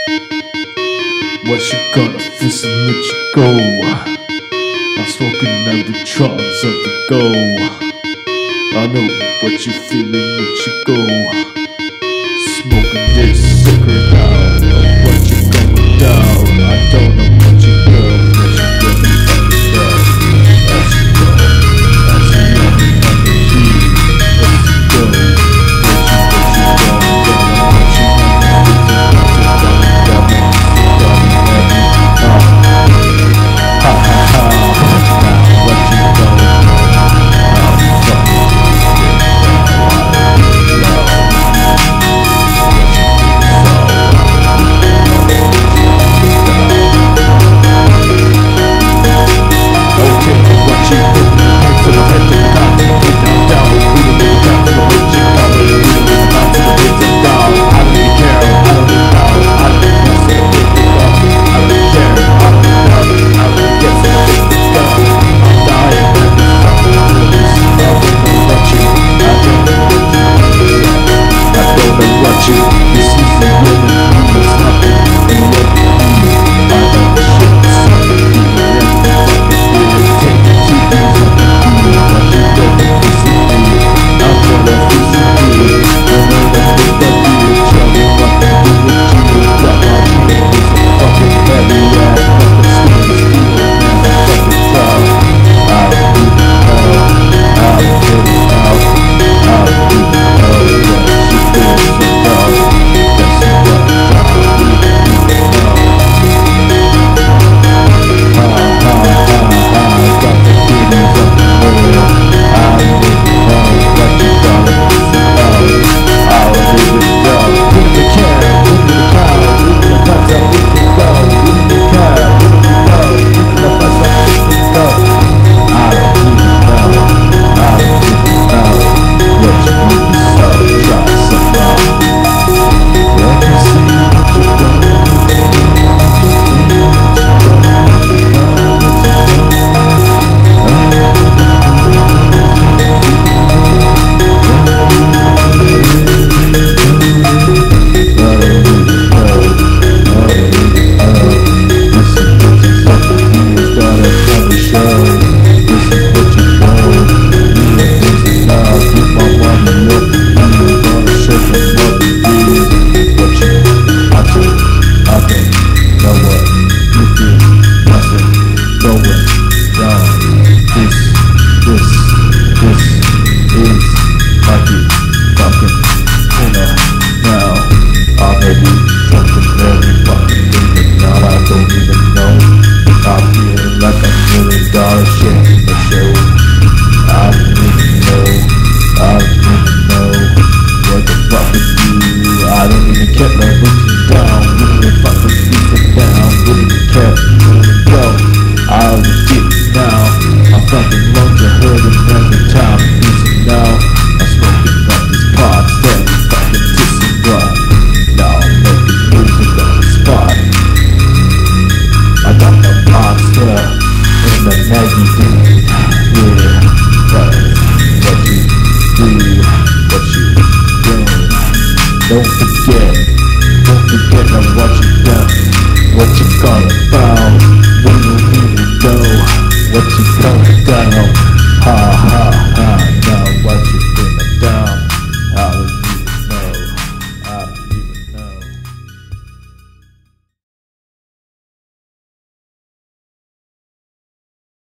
What you gonna fist and let you go? I'm smoking Albatrons of the go. I know what you feeling when you go. Smoking this secret out of what you going down. I don't know what you girl, what you gonna fucking down. As you go, as you young on the key. As you go, what you going down, what you Don't forget now what you done, what you gonna found. When you need to know what you gonna down. Ha ha ha, now what you gonna